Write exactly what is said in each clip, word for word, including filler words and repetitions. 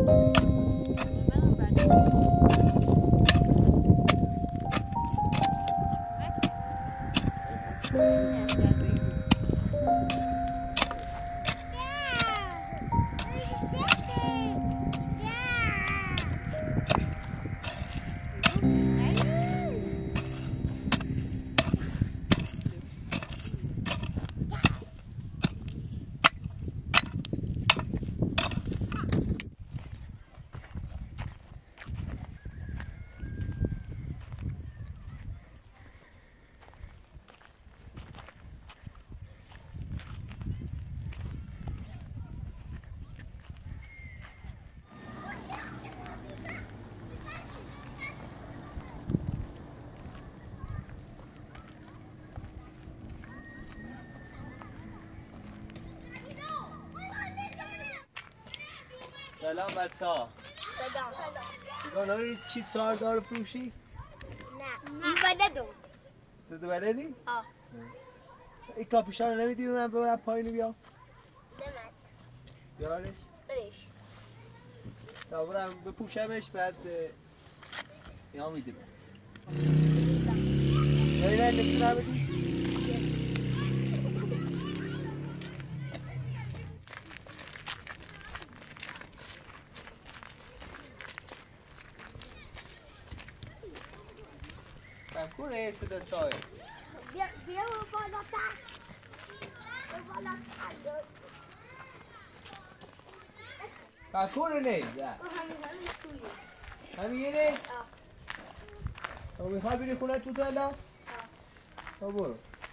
سلام بچه ها. سلام. سلام. نوید چی چهار دار فروشی؟ نه. این بلدم. تو دو بلدی؟ آه. این کاپیشا رو نمیدی به من ببرم پایینو بیا؟ نمید. بیارش؟ بریش. تا برم بپوشمش بعد یا میدیم. یا اینه نشون نمیدی؟ کنه صدا چای بیا بیا بالاتر بالاتر کاکونه نه همین نه تو میخوای بری خونه تو تلا تو برو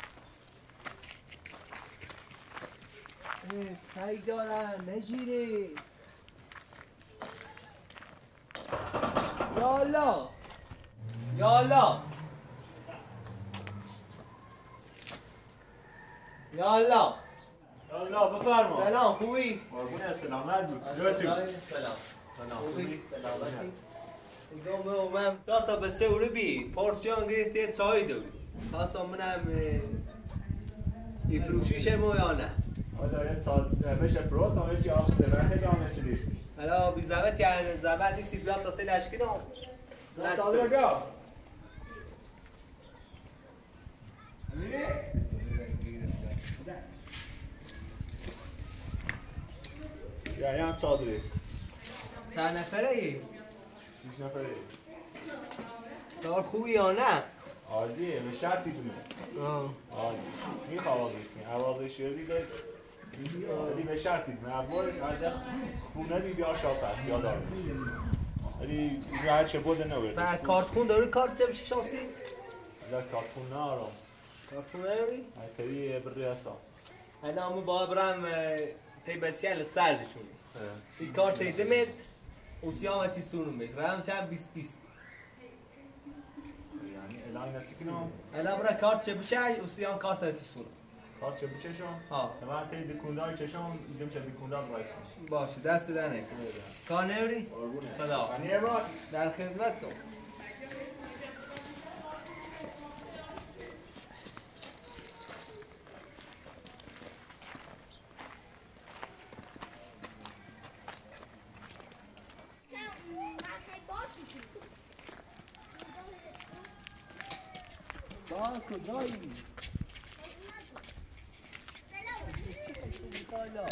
سعی دارن نجیری یا الله یا الله یا الله یا الله بفرما. سلام خوبی؟ قربون سلامت بود. سلام سلام خوبی؟ سلامتی؟ ایگام من سال تا بچه او رو بی پارس جان گریختی چای دوری خواستم منم ای فروشیشه مو یا نه حالا یه سال میشه پرو تا میشه آخر به خیلی هم نسیدیش حالا بی زحمت یعنی زحمت نیستی بیاد تا سه لشکی نام نستو بیا یا یا هم صادری چند نفره ای؟ شیش نفره سوار خوبی یا نه؟ عالیه به شرطی دونه عالی میخواه آوازش کنی آوازش رو دیده ولی به شرطی دونه اولش عده خونه بی بیار شاپ هست یادار ولی رو هرچه بوده نورده و کارتخون داری کارت جب شانسی؟ در کارتخون نارم کارتخون نداری؟ تری بری هستم انا همون با برم تی بچه سرشون تی کارت ایدمت و سیامتی سونم بید رام شب بیست بیست یعنی الان نسی کنم انا برای کارت چه بچه و سیام کارت ایتی سونم کارت چه بچه شون؟ ها من تی دکوندار چشم ایدم چه دکوندار رایتون باشه دست دنه کار نوری؟ خدا منیه با در خدمت تو با کجایی؟ بالا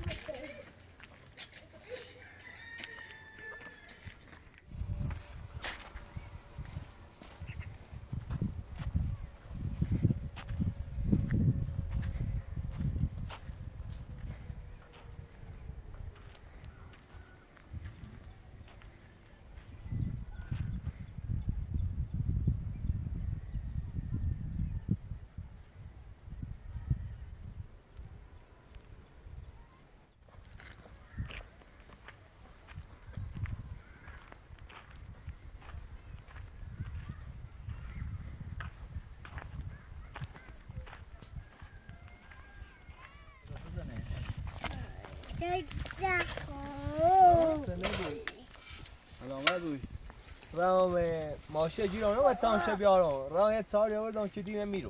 سلامت بوی رام ماشه گیرانه و تانشه بیارم رام یه چهاری آوردم که دیمه میرو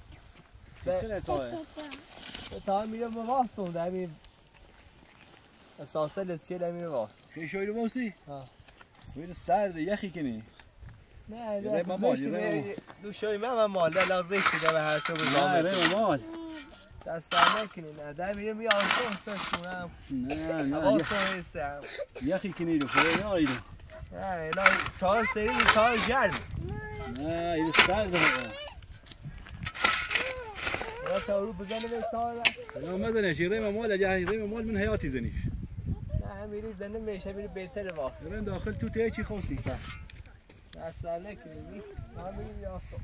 سه چه چهاره؟ تا میره به واسون در این اساسا لتشيل امين واس خي شوي لبوسي اه وين السعر يا اخي كني نه ری ما مال ری دو شوی من مال لا لازم شده به هر شو نه بزنم ری مال دست نکنی نه در میرم یه آسون سشونم نه نه آسون هستم يا اخي كني له خير يا ايده نه اینا چهار سری چهار گرم نه این السعر ده یا تارو بزنه به چهار لا ما زنيش ريما مال جاي ريما مال من حياتي زنيش نه میری زنه میشه میری بهتر واس زين داخل تو تيجي خوسي دست نکنی نه میری آسون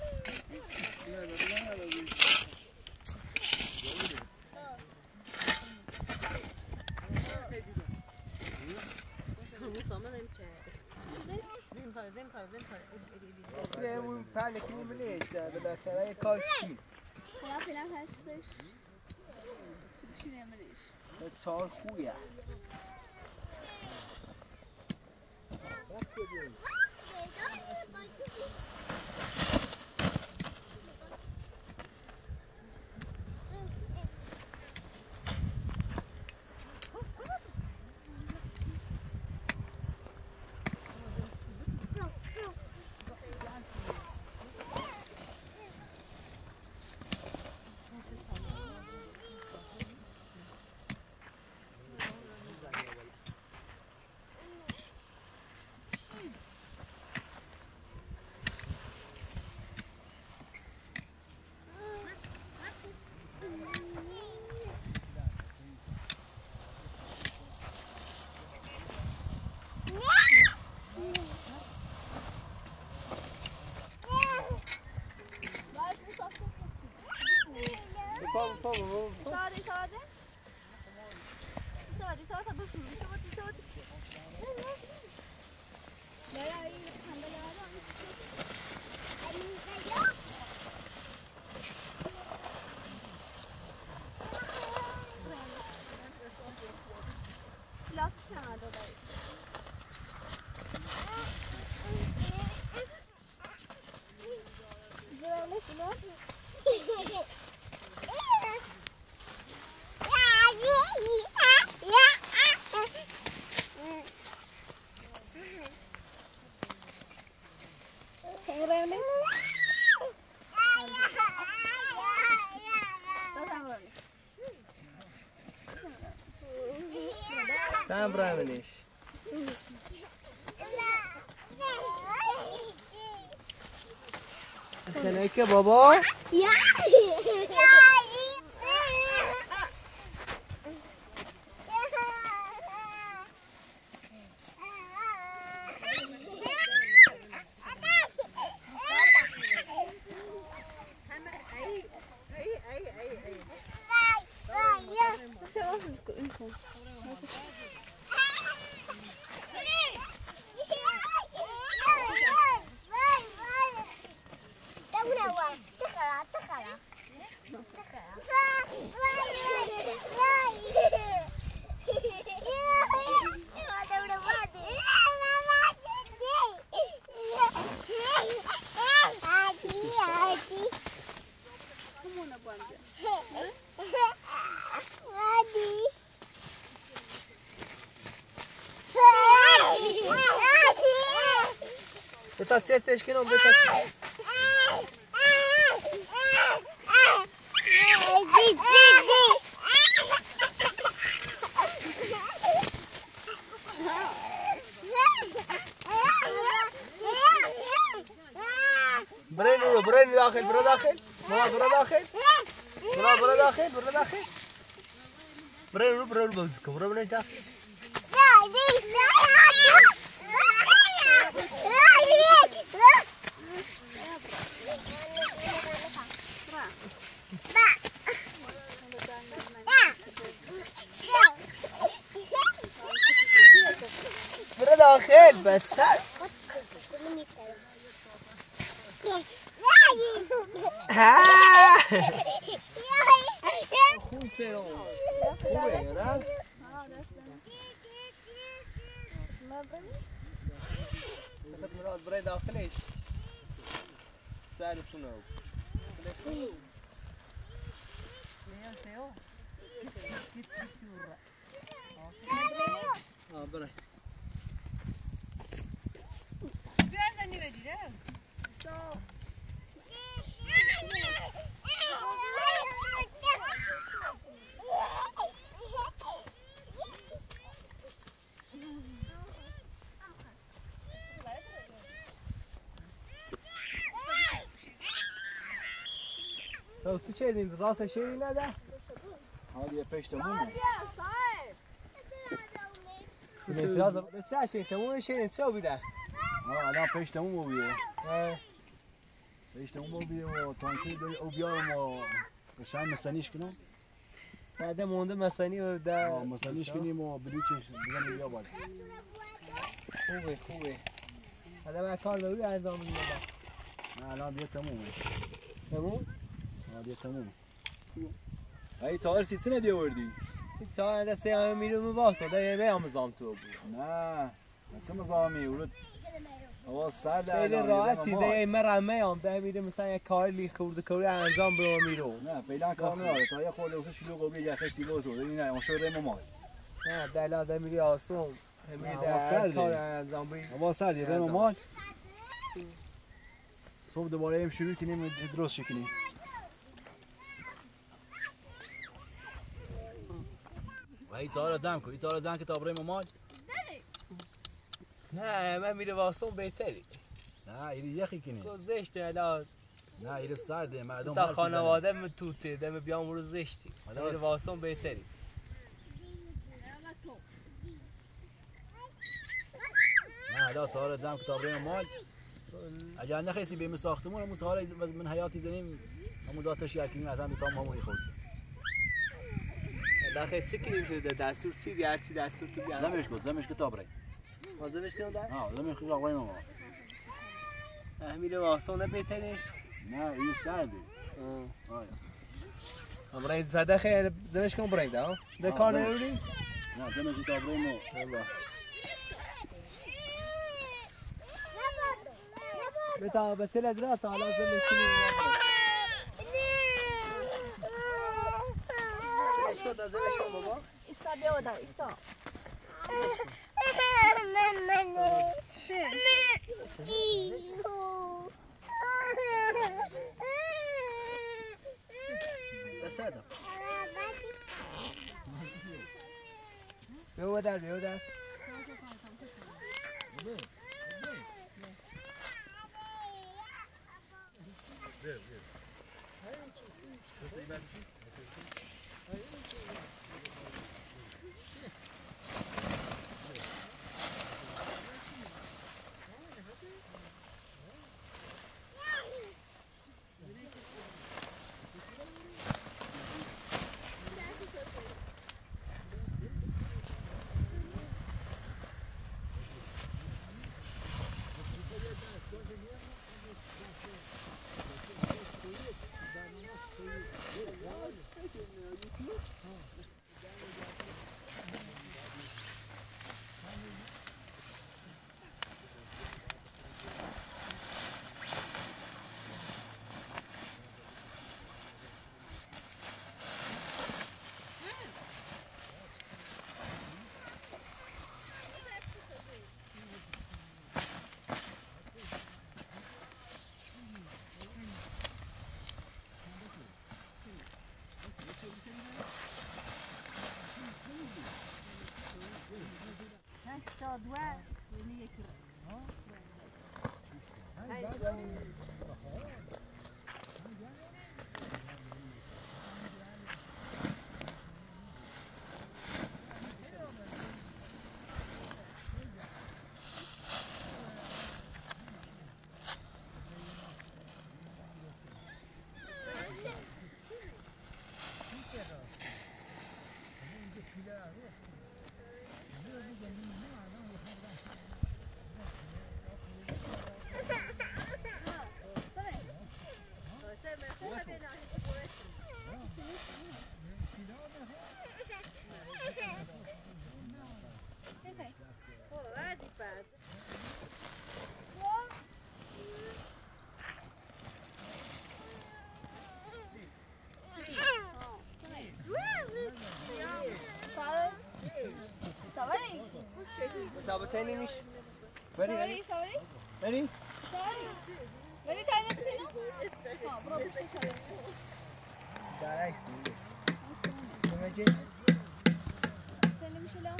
اصلا اون پرلکی میمونه اشتر بالاخره کار چی؟ فلان فلان هستش چی نمیدیش چهار خویه ساده ساده ساده ساده بفهم ساده ساده برای خنده لاس کنادا داری زرانه کنه Tam braminish. Kene ke baba? Ya. Beta certeza que não beta. برينو برينو داخل برا داخل برا برا داخل برا برا داخل برا داخل برينو برينو بوزكم برا برا داخل برا داخل بس ها خوب سرم خوبه نه؟ سفت مراد برای داخلش سرتونه آه برای بزنی بدیده تو چی چیدین راست شیری نده؟ هذه پشتمون لازم بتساعد شيء تمو شيء تسوي ده اه الان پشتمون بیه پشتمون بیه و تانکی او بیارم و قشنگ مسنیش کنم بعد مونده مسنی و ده مسنیش کنیم و بلیچش بزنیم بیا باید خوبه خوبه حالا من کار دوی انجام میدم نه الان بیا تمومه تموم؟ اه بیا تمومه ای تا سی سنه دی آوردی هیچ ها دسته همه میرم واسه ده به آموزام تو بود نه چه مزامی ولد هوا سرد خیلی راحتی ده مرمه هم ده میره مثلا یک کاری خورده کاری انجام به ما میرو نه فعلا کار نداره تا یه خورده واسه شلوغ و بیا یخه سیلو تو این نه ماشو ریم ما نه دلا ده میری آسون میری ده کار انجام بی هوا سرد ریم ما صبح دوباره هم شروع کنیم درست کنیم این سال زن کو این سال زن که تابره مامال نه من میره واسون بهتری نه این یخی کنی تو زشته الان نه این سرده مردم تا خانواده من توته دم بیام رو زشتی میره واسون بهتری نه لا سال زن که تابره مامال اگر نخیسی بیم ساختمون همون سال من حیاتی زنیم همون داتش یکنیم اصلا به تام همون خوسته داخل چی کنیم تو دستور چی دیگر چی دستور تو بیان زمش کن زمش کتاب رای زمش کنم در؟ آه زمش کن آقای ماما میره واسونه بهتره؟ نه این سرده آه برای فدا خیر زمش کن برای ده ده کار نمیری؟ نه زمش کتاب رای ما بتا بسیله درست حالا زمش کنیم زمش کن زمش کن بابا ایستا بیا در ایستا بساده بیا در بیا در دوا یکی ثابته نمیش بری سواری سواری بری سواری بری تایی نمیتونم ها برو بشتی سواری برعکس میگه تایی نمیشه لام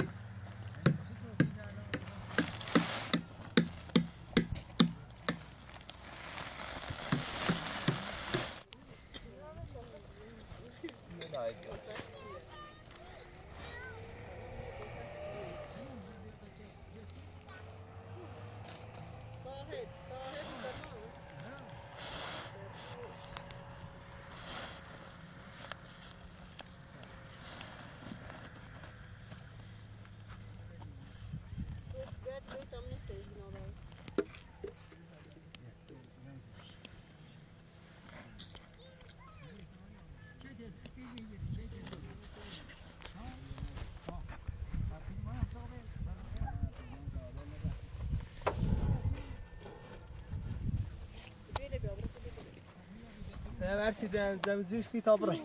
نه ورسی دن زمزوش کی تابره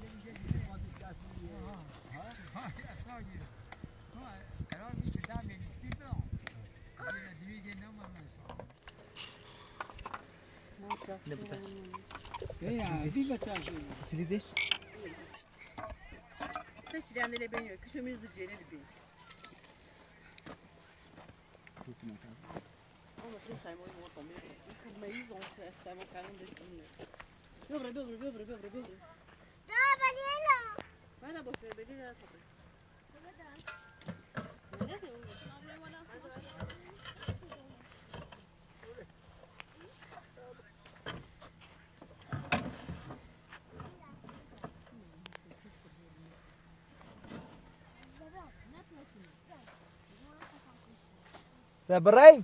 سلیدش Sen şirenleri beğeniyor. Kışımızı ciğerleri beğeniyor. Ama sen sayma oyunu ortamıyor. Kırmayız onu sayma kanun destekliyor. Dobra, dobra, dobra, dobra, dobra. Dobra, Lilo. Bana boş ver, beni rahat bırak. Nerede o? ده برایم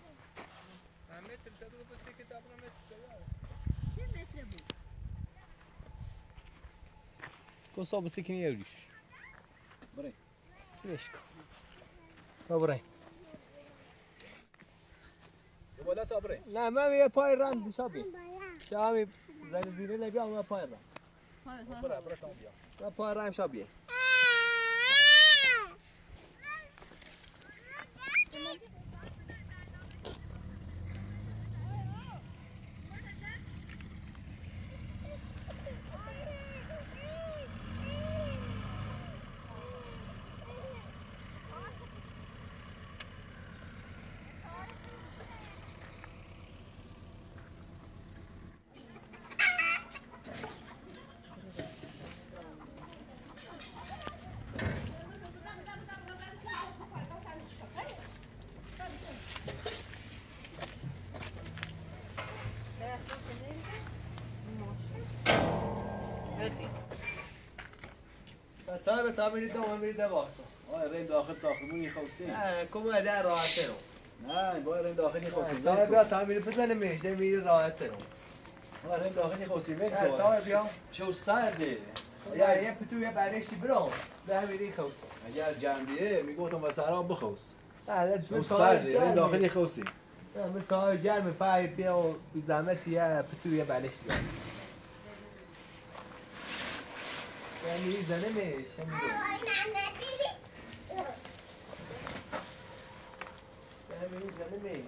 کوسا بسیکنی یوریش برای ليش تا برایم بالا تا برای نه من یه پای رند شابی شابی زنی زیره نبیا من پای رند برای برای تا بیا من پای رند شابیه صاحب تعمير ده وعمير ده باصه آه ریم داخل ساختمونی خوسی نه کم ده راحته رو نه با ریم داخلی خوسی صاحب بیا تعمیر بزنه میش ده میره راحته رو آه ریم داخلی خوسی نه وقت صاحب بیا شو سرده یا یه پتو یه برشی برام ده میری خوس اگر جنبیه میگفتم و سرا بخوس نه شو سرده ریم داخلی خوسی نه من صاحب گرم فایتی و بی زحمت یه پتو یه برشی برام یا میری زنه میش همین زنه میش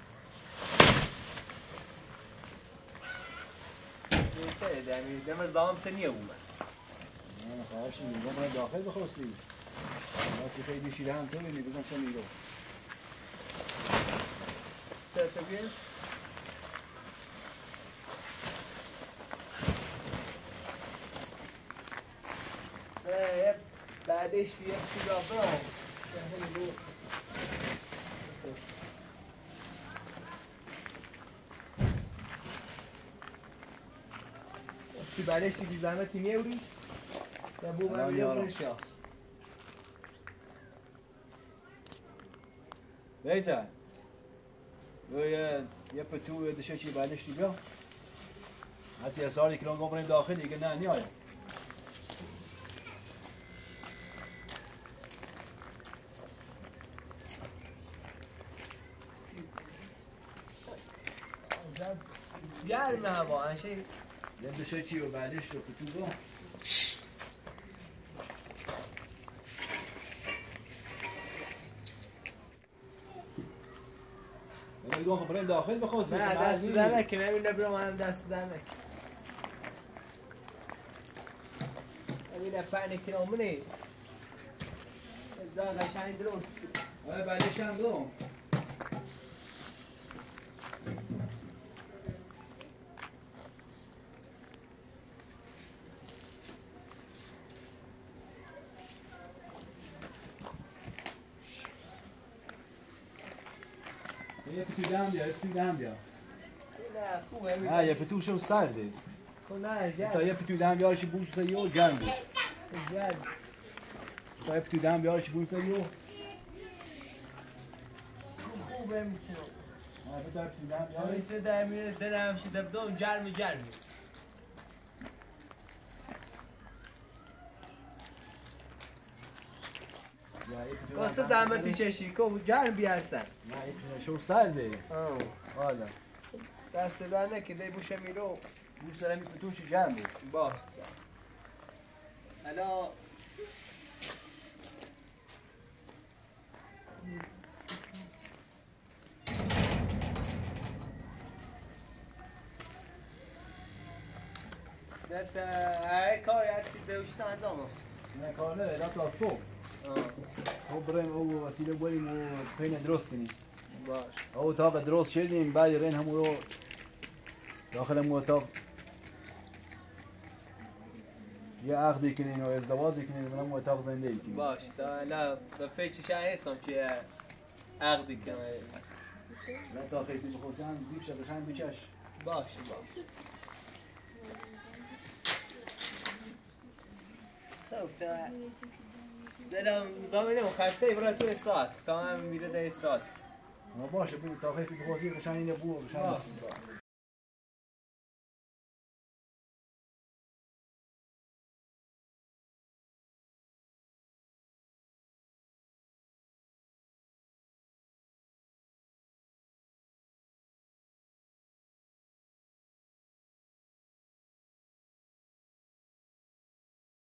ده دمی دم زام تنیه اومد نه خواهش میگم ریم داخل بخوسی وقتی خیلی شیره هم تو بینی بزن سو میرو ترتبیه نه بعدش یه چیزا برام کی بعدش بی زحمتی میوری یا بو من میارم شخص بیتا یه یه پتو دشه چی بعدش دی بیا از یه سالی که رو بریم داخل دیگه نه نیاره گرمه هوا انشه یه دشه چی و بعدش رو پتو با اگه خب بریم داخل بخواست نه دست در نکن نمیده برو منم دست در نکن نمیده پنی کنامونی ازا قشنگ درست آره بعدش هم دو یه پتو دم بیا، یه پتو دم بیا. نه خوبه نه یه پتو شو سرده. نه گرد تا یه پتو دم بیارش بوش سیو گرم بود. گرد تا یه پتو دم بیارش بوش سیو. خوبه میتونم نه پتو پتو دم آره بیارش. سه در میره دلم شده بدون گرمی گرمی کاسه زحمتی چشی که گرم بی هستن نه یه پتو شو سرده. آه والا. دست در نکده بوشه میرو بوش سرمی پتوش گرم بود. باشه حالا دست هر کاری هستی دوشت انجام است نه کار نه تا صبح. خب بریم او وسیله بریم و پین درست کنیم. باش او اتاق درست شدیم بعد رین هم رو داخل مو اتاق یه عقدی کنین و ازدواجی کنین و مو اتاق زندگی کنین. باش تا حالا به فکر چه هستم که عقدی کنه نه تا خیلی بخواستی هم زیب شد بشن بیچش. باش باش خب تا دلم زمینه خسته برای تو استراحت تا هم میره در استراحت ما باشه بود تا خیلی بخواستی بشن اینه بو بشن. باش